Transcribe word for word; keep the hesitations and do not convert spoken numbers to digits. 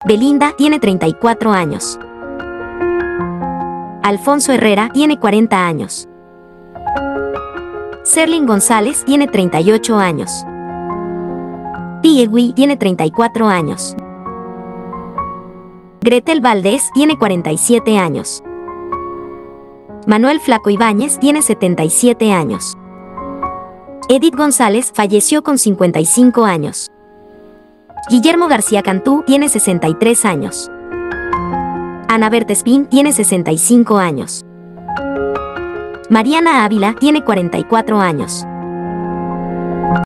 Belinda tiene treinta y cuatro años. Alfonso Herrera tiene cuarenta años. Serling González tiene treinta y ocho años. Piewi tiene treinta y cuatro años. Gretel Valdés tiene cuarenta y siete años. Manuel Flaco Ibáñez tiene setenta y siete años. Edith González falleció con cincuenta y cinco años. Guillermo García Cantú tiene sesenta y tres años. Ana Bertespín tiene sesenta y cinco años. Mariana Ávila tiene cuarenta y cuatro años.